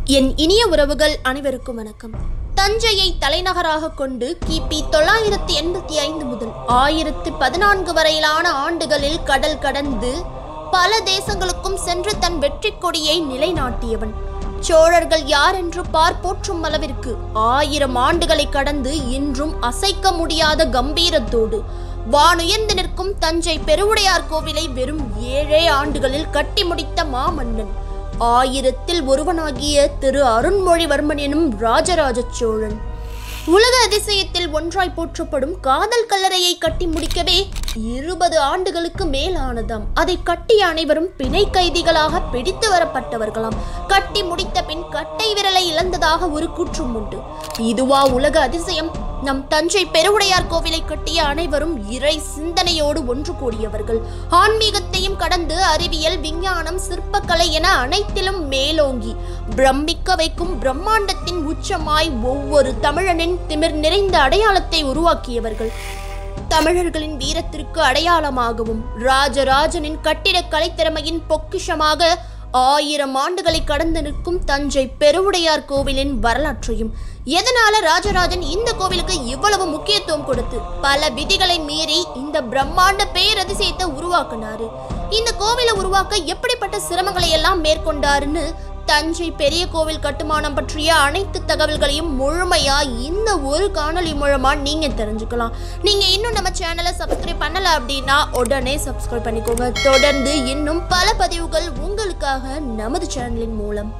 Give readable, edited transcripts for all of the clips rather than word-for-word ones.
என் இனிய உறவுகள் அனைவருக்கும் வணக்கம். தஞ்சையை தலைநகராக கொண்டு கிபி 985 முதல் 1014 வரையிலான ஆண்டுகளில் கடல் கடந்து பல தேசங்களுக்கும் சென்று தன் வெற்றி கொடியை நிலைநாட்டியவன். சோழர்கள் யார் என்று போற்றும் அளவிற்கு 1000 ஆண்டுகளை கடந்து இன்றும் அசைக்க முடியாத கம்பீரத்தோடு வானுயர்ந்து நிற்கும் தஞ்சை பெருவுடையார் கோவிலை வெறும் 7 ஆண்டுகளில் கட்டி முடித்த மாமன்னன் 1000ல் ஒருவனாகிய திரு அருண்மொழிவர்மன் எனும் ராஜராஜ சோழன். உலக அதிசயத்தில் ஒன்றாய் போற்றப்படும் காதல் கல்லறையை கட்டி முடிக்கவே 20 ஆண்டுகளுக்கு மேலானதாம். அதை கட்டிய அனைவரும் பிணை கைதிகளாக பிடித்து வரப்பட்டவர்களாம். கட்டி முடித்த பின் கட்டை விரலை இழந்ததாக ஒரு கூற்றும் உண்டு. இதுவா உலக அதிசயம்? நம் தஞ்சை பெருவுடையார் கோவிலை கட்டிய அனைவரும் இறை சிந்தனையோடு ஒன்று கூடியவர்கள். ஆன்மீகத்தையும் கடந்து அறிவியல், விஞ்ஞானம், சிற்பக்கலை என அனைத்திலும் மேலோங்கி பிரமிக்க வைக்கும் பிரம்மாண்டத்தின் உச்சமாய் ஒவ்வொரு தமிழனின் திமிர் நிறைந்த அடையாளத்தை உருவாக்கியவர்கள். தமிழர்களின் வீரத்திற்கு அடையாளமாகவும் ராஜராஜனின் கட்டிடக்கலை திறமையின் பொக்கிஷமாக 1000 ஆண்டுகளை கடந்து நிற்கும் தஞ்சை பெருவுடையார் கோவிலின் வரலாற்றையும், எதனால ராஜராஜன் இந்த கோவிலுக்கு இவ்வளவு முக்கியத்துவம் கொடுத்து பல விதிகளை மீறி இந்த பிரம்மாண்ட பேரதிசயத்தை உருவாக்குனாரு, இந்த கோவிலை உருவாக்க எப்படிப்பட்ட சிரமங்களை எல்லாம் மேற்கொண்டாருன்னு தஞ்சை பெரிய கோவில் கட்டுமானம் பற்றிய அனைத்து தகவல்களையும் முழுமையா இந்த ஒரு காணொலி மூலமா நீங்க தெரிஞ்சுக்கலாம். நீங்க இன்னும் நம்ம சேனலை சப்ஸ்கிரைப் பண்ணல அப்படின்னா உடனே சப்ஸ்கிரைப் பண்ணிக்கோங்க. தொடர்ந்து இன்னும் பல பதிவுகள் உங்களுக்காக நமது சேனலின் மூலம்.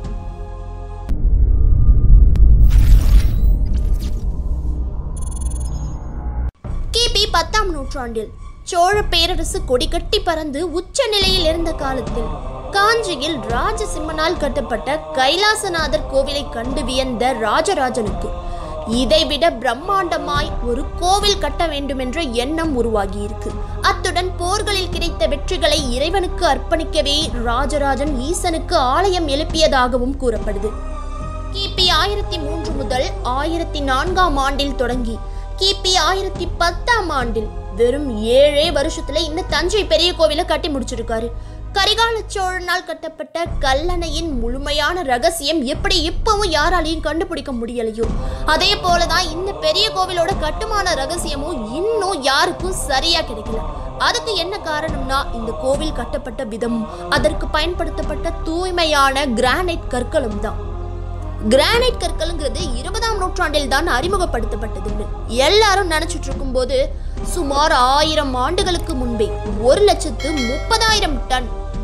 கிபி 10ஆம் நூற்றாண்டில் சோழ பேரரசு கொடிகட்டி பறந்து உச்ச நிலையில் இருந்த காலத்தில் காஞ்சியில் ராஜசிம்மனால் கட்டப்பட்ட கைலாசநாதர் கோவிலை கண்டு வியந்த ராஜராஜனுக்கு இதைவிட பிரம்மாண்டமாய் ஒரு கோவில் கட்ட வேண்டும் என்ற எண்ணம் உருவாகியிருக்கு. அத்துடன் போர்களில் கிடைத்த வெற்றிகளை இறைவனுக்கு அர்ப்பணிக்கவே ராஜராஜன் ஈசனுக்கு ஆலயம் எழுப்பியதாகவும் கூறப்படுது. கிபி 1003 முதல் 1004ஆம் ஆண்டில் தொடங்கி கிபி 1010ஆம் ஆண்டில் வெறும் 7 வருஷத்துல இந்த தஞ்சை பெரிய கோவிலை கட்டி முடிச்சிருக்காரு. கரிகால சோழனால் கட்டப்பட்ட கல்லணையின் முழுமையான ரகசியம் எப்படி இப்பவும் யாராலையும் கண்டுபிடிக்க முடியலையோ, அதே போலதான் இந்த பெரிய கோவிலோட கட்டுமான ரகசியமும் இன்னும் யாருக்கும் சரியா கிடைக்கல. அதுக்கு என்ன காரணம்னா இந்த கோவில் கட்டப்பட்ட விதமும் அதற்கு பயன்படுத்தப்பட்ட தூய்மையான கிரானைட் கற்களும் தான். கிரானைட் கற்கள்ங்கிறது 20ஆம் நூற்றாண்டில் தான் அறிமுகப்படுத்தப்பட்டதுன்னு எல்லாரும் நினைச்சிட்டு இருக்கும் போது சுமார் 1000 ஆண்டுகளுக்கு முன்பே 1,30,000 டன்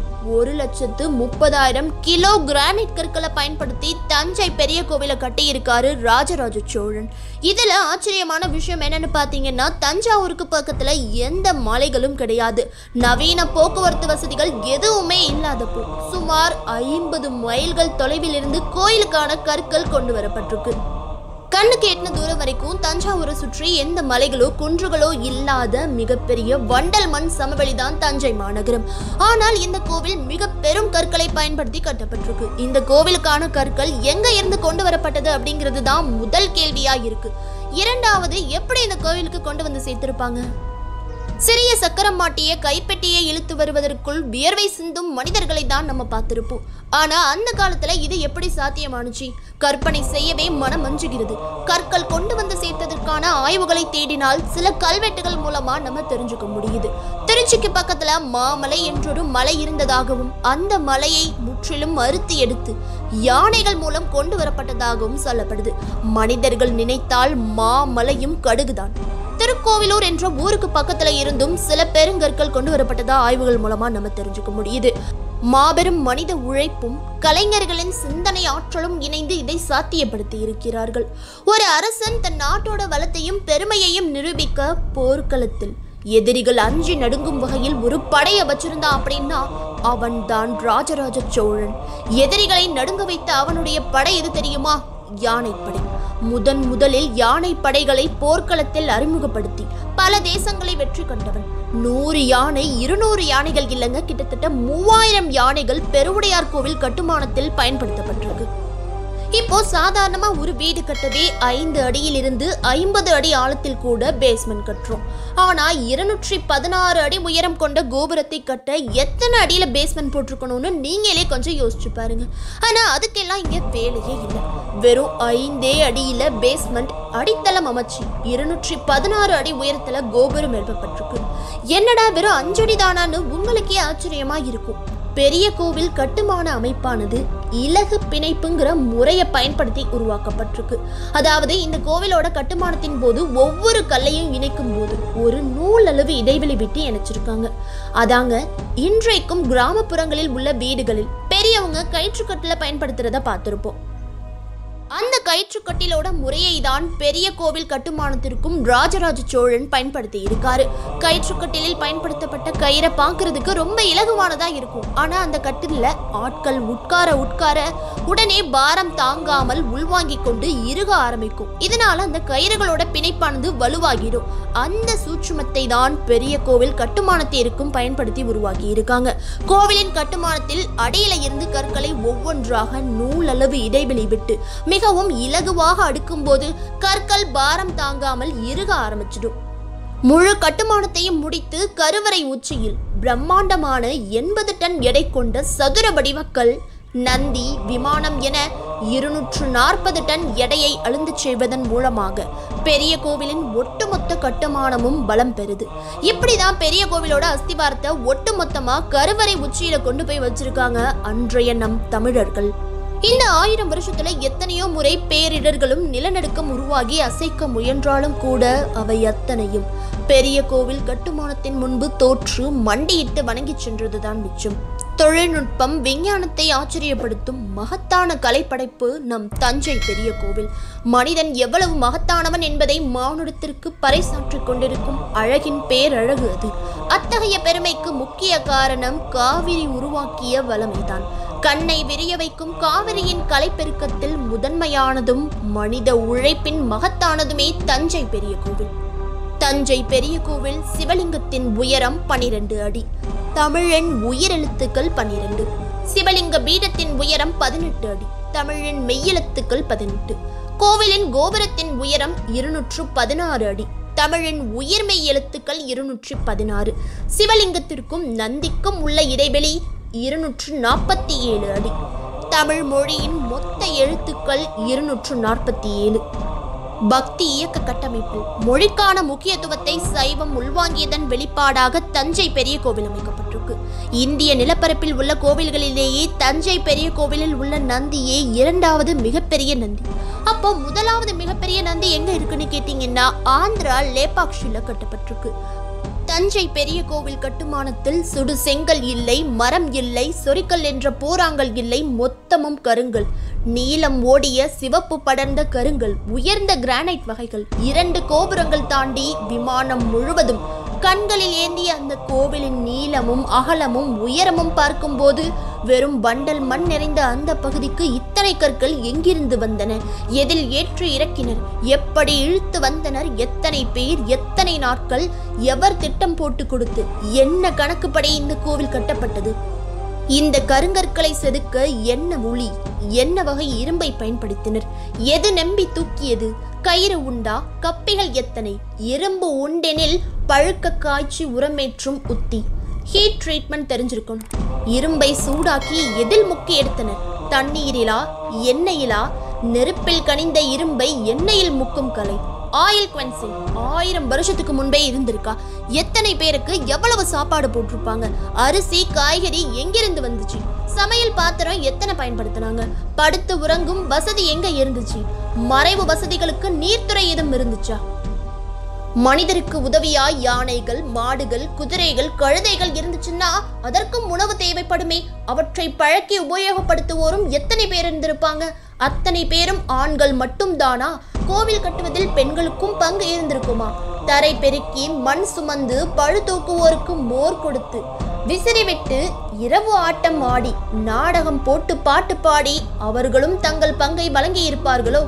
1,30,000 கிலோ கிரானைட் கற்களை பயன்படுத்தி தஞ்சை பெரிய கோவிலை கட்டி இருக்காரு ராஜராஜ சோழன். இதுல ஆச்சரியமான விஷயம் என்னன்னு பாத்தீங்கன்னா, தஞ்சாவூருக்கு பக்கத்துல எந்த மலைகளும் கிடையாது. நவீன போக்குவரத்து வசதிகள் எதுவுமே இல்லாதப்போ சுமார் 50 மைல்கள் தொலைவில் இருந்து கோயிலுக்கான கற்கள் கொண்டு வரப்பட்டிருக்கு. கண்ணுக்கு எட்டின தூரம் வரைக்கும் தஞ்சாவூரை சுற்றி எந்த மலைகளோ குன்றுகளோ இல்லாத மிகப்பெரிய வண்டல் மண் சமவெளிதான் தஞ்சை மாநகரம். ஆனால் இந்த கோவில் மிக பெரும் கற்களை பயன்படுத்தி கட்டப்பட்டிருக்கு. இந்த கோவிலுக்கான கற்கள் எங்க இருந்து கொண்டு வரப்பட்டது அப்படிங்கிறது தான் முதல் கேள்வியா இருக்கு. இரண்டாவது, எப்படி இந்த கோவிலுக்கு கொண்டு வந்து சேர்த்திருப்பாங்க? சிறிய சக்கரம் மாட்டிய கைப்பெட்டியை இழுத்து வருவதற்குள் வியர்வை சிந்தும் மனிதர்களை தான் நம்ம பார்த்திருப்போம். ஆனா அந்த காலத்துல இது எப்படி சாத்தியமானுச்சு? கற்பனை செய்யவே மனம் மஞ்சுகிறது. கற்கள் கொண்டு வந்து சேர்த்ததற்கான ஆய்வுகளை தேடினால் சில கல்வெட்டுகள் மூலமா நம்ம தெரிஞ்சுக்க முடியுது. திருச்சிக்கு பக்கத்துல மாமலை என்றொரு மலை இருந்ததாகவும் அந்த மலையை முற்றிலும் அறுத்து எடுத்து யானைகள் மூலம் கொண்டு வரப்பட்டதாகவும் சொல்லப்படுது. மனிதர்கள் நினைத்தால் மாமலையும் கடுகுதான். திருக்கோவிலூர் என்ற ஊருக்கு பக்கத்துல இருந்தும் சில பெருங்கற்கள் கொண்டு வரப்பட்டதா ஆய்வுகள் மூலமா நம்ம தெரிஞ்சுக்க முடியுது. மாபெரும் மனித உழைப்பும் கலைஞர்களின் சிந்தனை ஆற்றலும் இணைந்து இதை சாத்தியப்படுத்தி இருக்கிறார்கள். ஒரு அரசன் தன் நாட்டோட வளத்தையும் பெருமையையும் நிரூபிக்க போர்க்களத்தில் எதிரிகள் அஞ்சி நடுங்கும் வகையில் ஒரு படையை வச்சிருந்தான் அப்படின்னா அவன் தான் ராஜராஜ சோழன். எதிரிகளை நடுங்க வைத்த அவனுடைய படை எது தெரியுமா? யானைப்படை. முதலில் யானை படைகளை போர்க்களத்தில் அறிமுகப்படுத்தி பல தேசங்களை வெற்றி கண்டவன். 100 யானை 200 யானைகள் இல்லைங்க, கிட்டத்தட்ட 3000 யானைகள் பெருவுடையார் கோவில் கட்டுமானத்தில் பயன்படுத்தப்பட்டிருக்கு. இப்போ சாதாரணமா ஒரு வீடு கட்டவே 5 அடியில் இருந்து 50 அடி ஆழத்தில் கூட பேஸ்மெண்ட் கட்டுறோம். ஆனா 216 அடி உயரம் கொண்ட கோபுரத்தை கட்ட எத்தனை அடியில பேஸ்மெண்ட் போட்டிருக்கணும்னு நீங்களே கொஞ்சம் யோசிச்சு பாருங்க. ஆனா அதுக்கெல்லாம் இங்க வேலையே இல்லை. வெறும் 5 அடியில பேஸ்மெண்ட் அடித்தளம் அமைச்சு 216 அடி உயரத்துல கோபுரம் எழுப்பப்பட்டிருக்கு. என்னடா வெறும் 5 அடி தானான்னு உங்களுக்கே ஆச்சரியமா இருக்கும். பெரிய கோவில் கட்டுமான அமைப்பானது இலகு பிணைப்புங்கிற முறையை பயன்படுத்தி உருவாக்கப்பட்டிருக்கு. அதாவது இந்த கோவிலோட கட்டுமானத்தின் போது ஒவ்வொரு கல்லையும் இணைக்கும் போது ஒரு நூல் அளவு இடைவெளி விட்டு இணைச்சிருக்காங்க. அதாங்க இன்றைக்கும் கிராமப்புறங்களில் உள்ள வீடுகளில் பெரியவங்க கயிற்றுக்கட்டில பயன்படுத்துறத பார்த்திருப்போம். அந்த கயிற்றுக்கட்டிலோட முறையை தான் பெரிய கோவில் கட்டுமானத்திற்கும் ராஜராஜ சோழன் பயன்படுத்தி இருக்காரு. கயிற்றுக்கட்டிலில் பயன்படுத்தப்பட்ட கயிறை பார்க்கறதுக்கு ரொம்ப இலகுவானதா இருக்கும். ஆனா அந்த கட்டில ஆட்கள் உட்கார உடனே பாரம் தாங்காமல் உள்வாங்கி கொண்டு இறுக ஆரம்பிக்கும். இதனால அந்த கயிறுகளோட பிணைப்பானது வலுவாகிடும். அந்த சூட்சுமத்தை தான் பெரிய கோவில் கட்டுமானத்திற்கும் பயன்படுத்தி உருவாக்கி இருக்காங்க. கோவிலின் கட்டுமானத்தில் அடியில இருந்து கற்களை ஒவ்வொன்றாக நூல் அளவு இடைவெளி விட்டு மிகவும் இலகுவாக அடுக்கும் போது கற்கள் பாரம் தாங்காமல் இறுக ஆரம்பிச்சிடும். முழு கட்டுமானத்தையும் முடித்து கருவறை உச்சியில் பிரம்மாண்டமான 80 டன் எடை கொண்ட சதுர வடிவக்கல், நந்தி, விமானம் என 240 டன் எடையை அழுந்து செய்வதன் மூலமாக பெரிய கோவிலின் ஒட்டுமொத்த கட்டுமானமும் பலம் பெறுது. இப்படிதான் பெரிய கோவிலோட அஸ்திவாரத்தை ஒட்டுமொத்தமா கருவறை உச்சியில கொண்டு போய் வச்சிருக்காங்க அன்றைய நம் தமிழர்கள். இந்த 1000 வருஷத்துல எத்தனையோ முறை பேரிடர்களும் நிலநடுக்கம் உருவாகி அசைக்க முயன்றாலும் கூட அவை அத்தனையும் பெரிய கோவில் கட்டுமானத்தின் முன்பு தோற்று மண்டியிட்டு வணங்கி சென்றதுதான் மிச்சம். தொழில்நுட்பம், விஞ்ஞானத்தை ஆச்சரியப்படுத்தும் மகத்தான கலைப்படைப்பு நம் தஞ்சை பெரிய கோவில். மனிதன் எவ்வளவு மகத்தானவன் என்பதை மானுடத்திற்கு பறைசாற்றிக் கொண்டிருக்கும் அழகின் பேரழகு அது. அத்தகைய பெருமைக்கு முக்கிய காரணம் காவிரி உருவாக்கிய வளமைதான். கண்ணை விரிய வைக்கும் காவிரியின் கலைப்பெருக்கத்தில் முதன்மையானதும் மனித உழைப்பின் மகத்தானதுமே தஞ்சை பெரிய கோவில். தஞ்சை பெரிய கோவில் சிவலிங்கத்தின் உயரம் 12 அடி. தமிழின் உயிரெழுத்துக்கள் 12. சிவலிங்க பீடத்தின் உயரம் 18 அடி. தமிழின் மெய்யெழுத்துக்கள் 18. கோவிலின் கோபுரத்தின் உயரம் 216 அடி. தமிழின் உயிர்மெய் எழுத்துக்கள் 216. சிவலிங்கத்திற்கும் நந்திக்கும் உள்ள இடைவெளி 247 அடி. தமிழ் மொழியின் மொத்த எழுத்துக்கள் 247. பக்தி இயக்க கட்டமைப்பு மொழிக்கான முக்கியத்துவத்தை சைவம் உள்வாங்கியதன் வெளிப்பாடாக தஞ்சை பெரிய கோவில் அமைக்கப்பட்டிருக்கு. இந்திய நிலப்பரப்பில் உள்ள கோவில்களிலேயே தஞ்சை பெரிய கோவிலில் உள்ள நந்தியே 2வது மிகப்பெரிய நந்தி. அப்போ 1வது மிகப்பெரிய நந்தி எங்க இருக்குன்னு கேட்டீங்கன்னா ஆந்திரா லேபாக்ஷில கட்டப்பட்டிருக்கு. தஞ்சை பெரிய கோவில் கட்டுமானத்தில் சுடு செங்கல் இல்லை, மரம் இல்லை, சொரிக்கல் என்ற போராங்கல் இல்லை, மொத்தமும் கருங்கல். நீலம் ஓடிய சிவப்பு படர்ந்த கருங்கல், உயர்ந்த கிரானைட் வகைகள். 2 கோபுரங்கள் தாண்டி விமானம் முழுவதும் கண்களில் ஏந்திய அந்த கோவிலின் நீளமும் அகலமும் உயரமும் பார்க்கும்போது வெறும் பண்டல் மண் நிறைந்த அந்த பகுதிக்கு இத்தனை கற்கள் எங்கிருந்து வந்தன? எதில் ஏற்றி இறக்கினர்? எப்படி இழுத்து வந்தனர்? எத்தனை பேர்? எத்தனை நாட்கள்? எவர் திட்டம் போட்டு கொடுத்து என்ன கணக்குப்படி இந்த கோவில் கட்டப்பட்டது? இந்த கருங்கற்களை செதுக்க என்ன உளி, என்ன வகை இரும்பை பயன்படுத்தினர்? எது நம்பி தூக்கியது? கயிறு உண்டா? கப்பிகள் எத்தனை? இரும்பு உண்டெனில் பழுக்க காய்ச்சி உரமேற்றும் உத்தி, ஹீட் ட்ரீட்மெண்ட் தெரிஞ்சிருக்கணும். இரும்பை சூடாக்கி எதில் முக்கி எடுத்தனர்? தண்ணீரிலா? எண்ணெயிலா? நெருப்பில் கனிந்த இரும்பை எண்ணெயில் முக்கும் கலை ஆயில் குவென்சிங் 1000 வருஷத்துக்கு முன்பே இருந்திருக்கா? எத்தனை பேருக்கு எவ்வளவு சாப்பாடு போட்டிருப்பாங்க? அரிசி, காய்கறி எங்கிருந்து வந்துச்சு? சமையல் பாத்திரம் எத்தனை பயன்படுத்தினாங்க? படுத்து உறங்கும் வசதி எங்க இருந்துச்சு? மறைவு வசதிகளுக்கு நீர்த்துறை எதுவும் இருந்துச்சா? மனிதருக்கு உதவியா யானைகள், மாடுகள், குதிரைகள், கழுதைகள் இருந்துச்சுன்னா அதற்கும் உணவு தேவைப்படுமே. அவற்றை பழக்கி உபயோகப்படுத்துவோரும் எத்தனை பேர் இருந்திருப்பாங்க? அத்தனை பேரும் ஆண்கள் மட்டும் தானா? கோவில் கட்டுவதில் பெண்களுக்கும் பங்கு இருந்திருக்குமா? தரை பெருக்கி மண் சுமந்து பழு தூக்குவோருக்கு மோர் கொடுத்து விசிறி விட்டு இரவு ஆட்டம் ஆடி நாடகம் போட்டு பாட்டு பாடி அவர்களும் தங்கள் பங்கை வழங்கி இருப்பார்களோ?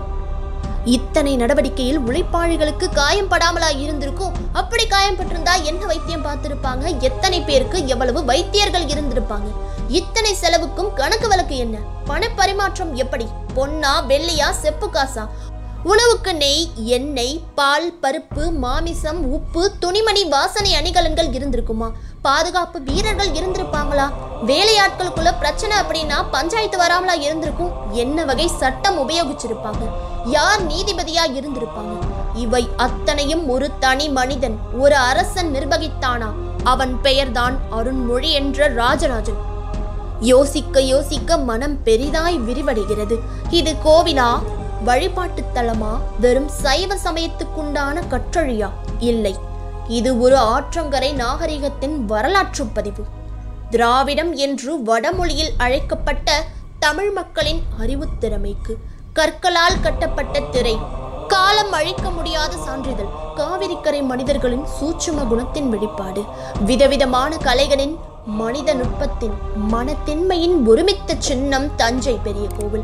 இத்தனை நடவடிக்கையில் உழைப்பாளிகளுக்கு காயம் படாமலா இருந்திருக்கும்? அப்படி காயம் பட்டிருந்தா என்ன வைத்தியம் பார்த்திருப்பாங்க? எத்தனை பேருக்கு எவ்வளவு வைத்தியர்கள் இருந்திருப்பாங்க? இத்தனை செலவுக்கும் கணக்கு வழக்கு என்ன? பண பரிமாற்றம் எப்படி? பொன்னா, வெள்ளியா, செப்பு காசா? உணவுக்கு நெய், எண்ணெய், பால், பருப்பு, மாமிசம், உப்பு, துணிமணி, வாசனை அணிகலன்கள் இருந்திருக்குமா? பாதுகாப்பு வீரர்கள் இருந்திருப்பாங்களா? வேலையாட்களுக்குள்ள பிரச்சனை அப்படின்னா பஞ்சாயத்து வராமலா இருந்திருக்கும்? என்ன வகை சட்டம் உபயோகிச்சிருப்பாங்க? யார் நீதிபதியா இருந்திருப்பாங்க? இவை அத்தனையும் ஒரு தனி மனிதன், ஒரு அரசன் நிர்வகித்தானா? அவன் பெயர்தான் அருண்மொழி என்ற ராஜராஜன். யோசிக்க யோசிக்க மனம் பெரிதாய் விரிவடைகிறது. இது கோவிலா, வழிபாட்டு தலமா, வெறும் சைவ சமயத்துக்குண்டான கற்றழியா? இல்லை, இது ஒரு ஆற்றங்கரை நாகரிகத்தின் வரலாற்று பதிவு. திராவிடம் என்று வடமொழியில் அழைக்கப்பட்ட தமிழ் மக்களின் அறிவுத்திறமைக்கு கற்களால் கட்டப்பட்ட திரை, காலம் அழிக்க முடியாத சான்றிதழ், காவிரிக்கரை மனிதர்களின் சூட்சும குணத்தின் வெளிப்பாடு, விதவிதமான கலைகளின் மனித நுட்பத்தின் மனத்தின்மையின் ஒருமித்த சின்னம் தஞ்சை பெரிய கோவில்.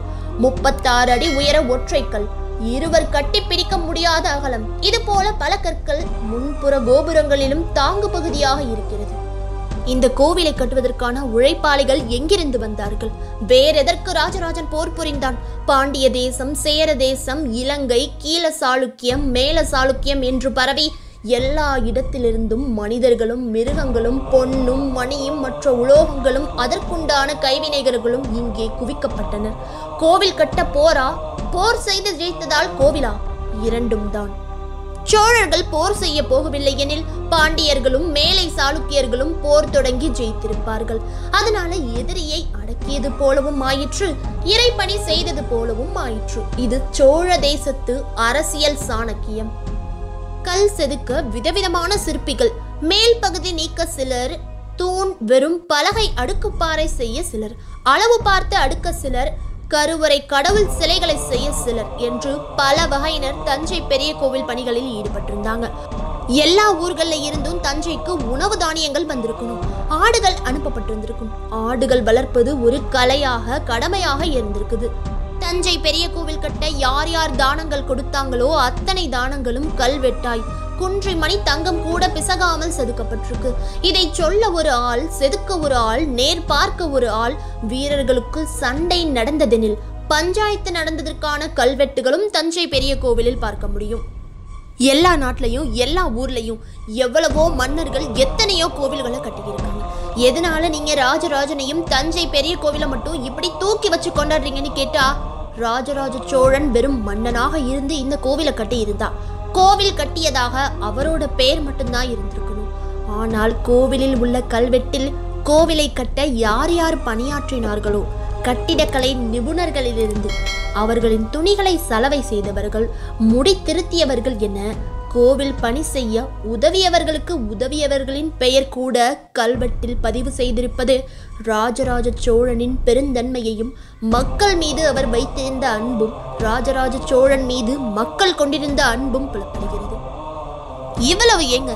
36 அடி உயர ஒற்றைக்கல், இருவர் கட்டி பிடிக்க முடியாத அகலம், இது போல பல கற்கள் முன்புற கோபுரங்களிலும் தாங்கு பகுதியாக இருக்கிறது. இந்த கோவிலை கட்டுவதற்கான உழைப்பாளிகள் எங்கிருந்து வந்தார்கள்? வேறெதற்கு ராஜராஜன் போர் புரிந்தான்? பாண்டிய தேசம், சேர தேசம், இலங்கை, கீழ சாளுக்கியம், மேல சாளுக்கியம் என்று பரவி எல்லா இடத்திலிருந்தும் மனிதர்களும் மிருகங்களும் பொன்னும் மணியும் மற்ற உலோகங்களும் அதற்குண்டான கைவினைகளும் இங்கே குவிக்கப்பட்டனர். கோவில் கட்ட போரா? போர் செய்து ஜெயித்ததால் கோவிலா? இரண்டும் தான். சோழர்கள் போர் செய்ய போகவில்லை எனில் பாண்டியர்களும் மேலை சாளுக்கியர்களும் போர் தொடங்கி ஜெயித்திருப்பார்கள். அதனால எதிரியை அடக்கியது போலவும் ஆயிற்று, இறைப்பணி செய்தது போலவும் ஆயிற்று. இது சோழ தேசத்து அரசியல் சாணக்கியம். கல் செதுக்க விதவிதமான சிற்பிகள், மேல் பகுதி நீக்க சிலர், தூண் வெறும் பலகை அடுக்குப்பாறை செய்ய சிலர், அளவு பார்த்து அடுக்க சிலர், கருவறை கடவுள் சிலைகளை செய்ய சிலர் என்று பல வகையினர் தஞ்சை பெரிய கோவில் பணிகளில் ஈடுபட்டிருந்தாங்க. எல்லா ஊர்கள்ல இருந்தும் தஞ்சைக்கு உணவு தானியங்கள் வந்திருக்கணும், ஆடுகள் அனுப்பப்பட்டிருந்திருக்கும். ஆடுகள் வளர்ப்பது ஒரு கலையாக, கடமையாக இருந்திருக்குது. தஞ்சை பெரிய கோவில் கட்ட யார் யார் தானங்கள் கொடுத்தாங்களோ அத்தனை தானங்களும் கல்வெட்டாய் குன்றி மணி தங்கம் கூட பிசகாமல் செதுக்கப்பட்டிருக்கு. இதை சொல்ல ஒரு ஆள், செதுக்க ஒரு ஆள், நேர் பார்க்க ஒரு ஆள். வீரர்களுக்கு சண்டை நடந்ததெனில் பஞ்சாயத்து நடந்ததற்கான கல்வெட்டுகளும் தஞ்சை பெரிய கோவிலில் பார்க்க முடியும். எல்லா நாட்டிலையும் எல்லா ஊர்லையும் எவ்வளவோ மன்னர்கள் எத்தனையோ கோவில்களை கட்டியிருக்காங்க. எதனால நீங்க ராஜராஜனையும் தஞ்சை பெரிய கோவிலை மட்டும் இப்படி தூக்கி வச்சு கொண்டாடுறீங்கன்னு கேட்டா, ராஜராஜ சோழன் வெறும் மன்னனாக இருந்து இந்த கோவிலை கட்டி இருந்தா, கோவில் கட்டியதாக அவரோட பெயர் மட்டும்தான் இருந்திருக்கணும். ஆனால் கோவிலில் உள்ள கல்வெட்டில் கோவிலை கட்ட யார் யார் பணியாற்றினார்களோ, கட்டிடக்கலை நிபுணர்களிலிருந்து அவர்களின் துணிகளை சலவை செய்தவர்கள், முடி திருத்தியவர்கள் என கோவில் பணி செய்ய உதவியவர்களுக்கு உதவியவர்களின் பெயர் கூட கல்வெட்டில் பதிவு செய்திருப்பது ராஜராஜ சோழனின் பெருந்தன்மையையும் மக்கள் மீது அவர் வைத்திருந்த அன்பும் ராஜராஜ சோழன் மீது மக்கள் கொண்டிருந்த அன்பும் புலப்படுகிறது. இவ்வளவு ஏங்க,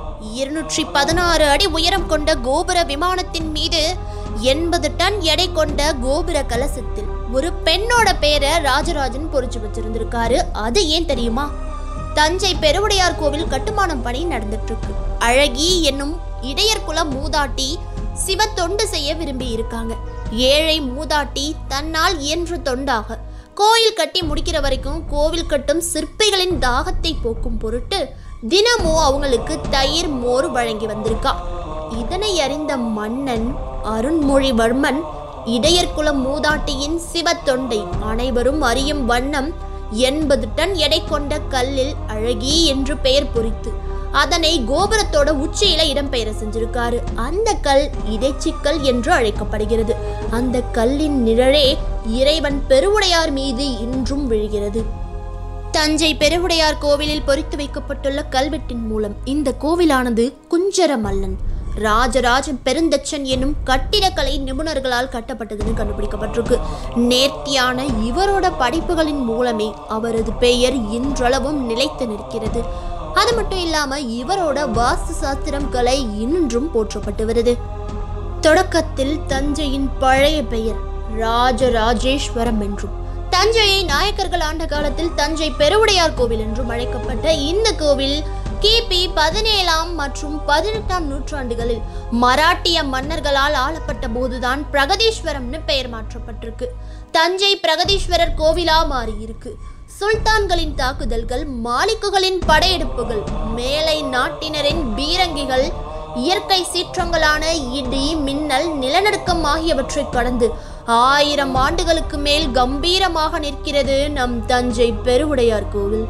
216 அடி உயரம் கொண்ட கோபுர விமானத்தின் மீது 80 டன் எடை கொண்ட கோபுர கலசத்தில் ஒரு பெண்ணோட பேரை ராஜராஜன் பொறிச்சு வச்சிருந்திருக்காரு. அது ஏன் தெரியுமா? தஞ்சை பெருவுடையார் கோவில் கட்டுமானம் பணி நடந்துட்டு இருக்கு. அழகி என்னும் இடையர் குல மூதாட்டி சிவ தொண்டு செய்ய விரும்பி இருக்காங்க. ஏழை மூதாட்டி தன்னால் இயன்ற தொண்டாக கோயில் கட்டி முடிக்கிற வரைக்கும் கோவில் கட்டும் சிற்பிகளின் தாகத்தை போக்கும் பொருட்டு தினமும் அவங்களுக்கு தயிர் மோர் வழங்கி வந்திருக்கா. இதனை அறிந்த மன்னன் அருண்மொழிவர்மன் இடையர் குல மூதாட்டியின் சிவ தொண்டை அனைவரும் அறியும் வண்ணம் 80 டன் எடை கொண்ட கல்லில் அழகி என்று பெயர் பொறித்து அதனை கோபுரத்தோட உச்சியில இடம்பெயர செஞ்சிருக்காரு. அந்த கல் இடைச்சிக்கல் என்று அழைக்கப்படுகிறது. அந்த கல்லின் நிழலே இறைவன் பெருவுடையார் மீது இன்றும் விழுகிறது. தஞ்சை பெருவுடையார் கோவிலில் பொறித்து வைக்கப்பட்டுள்ள கல்வெட்டின் மூலம் இந்த கோவிலானது குஞ்சர மல்லன் ராஜராஜ பெருந்தச்சன் என்னும் கட்டிடக்கலை நிபுணர்களால் கட்டப்பட்டதுன்னு கண்டுபிடிக்கப்பட்டிருக்கு. நேர்த்தியான இவரோட படைப்புகளின் மூலமே அவரது பெயர் இன்றளவும் நிலைத்து நிற்கிறது. அது மட்டும் இல்லாம இவரோட வாஸ்து சாஸ்திரம் கலை இன்றும் போற்றப்பட்டு வருது. தொடக்கத்தில் தஞ்சையின் பழைய பெயர் ராஜராஜேஸ்வரம் என்றும், தஞ்சையை நாயக்கர்கள் ஆண்ட காலத்தில் தஞ்சை பெருவுடையார் கோவில் என்றும் அழைக்கப்பட்ட இந்த கோவில் கிபி 17ஆம் மற்றும் 18ஆம் நூற்றாண்டுகளில் மராட்டிய மன்னர்களால் ஆளப்பட்ட போதுதான் பிரகதீஸ்வரம்னு பெயர் மாற்றப்பட்டிருக்கு. தஞ்சை பிரகதீஸ்வரர் கோவிலா மாறி இருக்கு. சுல்தான்களின் தாக்குதல்கள், மாலிக்குகளின் படையெடுப்புகள், மேலை நாட்டினரின் பீரங்கிகள், இயற்கை சீற்றங்களான இடி, மின்னல், நிலநடுக்கம் ஆகியவற்றை கடந்து 1000 ஆண்டுகளுக்கு மேல் கம்பீரமாக நிற்கிறது நம் தஞ்சை பெருவுடையார் கோவில்.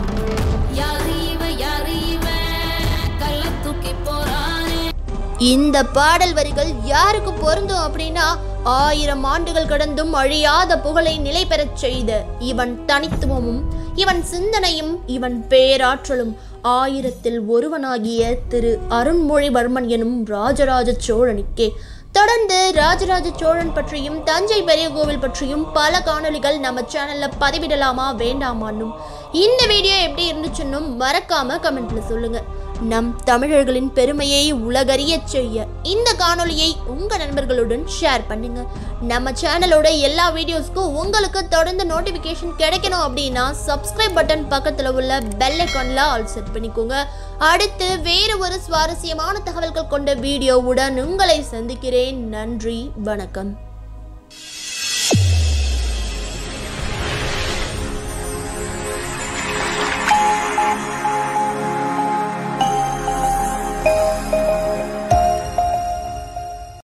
இந்த பாடல் வரிகள் யாருக்கு பொருந்தும் அப்படின்னா, 1000 ஆண்டுகள் கடந்தும் அழியாத புகழை நிலை பெறச் செய்த இவன் தனித்துவமும், இவன் சிந்தனையும், இவன் பேராற்றலும் 1000ல் ஒருவனாகிய திரு அருண்மொழிவர்மன் எனும் ராஜராஜ சோழனுக்கே. தொடர்ந்து ராஜராஜ சோழன் பற்றியும் தஞ்சை பெரிய கோவில் பற்றியும் பல காணொளிகள் நம்ம சேனல்ல பதிவிடலாமா வேண்டாமான்னும், இந்த வீடியோ எப்படி இருந்துச்சுன்னும் மறக்காம கமெண்ட்ல சொல்லுங்க. நம் தமிழர்களின் பெருமையை உலகறிய செய்ய இந்த காணொளியை உங்க நண்பர்களுடன் ஷேர் பண்ணுங்க. நம்ம சேனலோட எல்லா வீடியோஸ்க்கும் உங்களுக்கு தொடர்ந்து நோட்டிபிகேஷன் கிடைக்கணும் அப்படின்னா சப்ஸ்கிரைப் பட்டன் பக்கத்துல உள்ள பெல் ஐகான்ல ஆல் செட் பண்ணிக்கோங்க. அடுத்து வேறு ஒரு சுவாரஸ்யமான தகவல்கள் கொண்ட வீடியோவுடன் உங்களை சந்திக்கிறேன். நன்றி, வணக்கம்.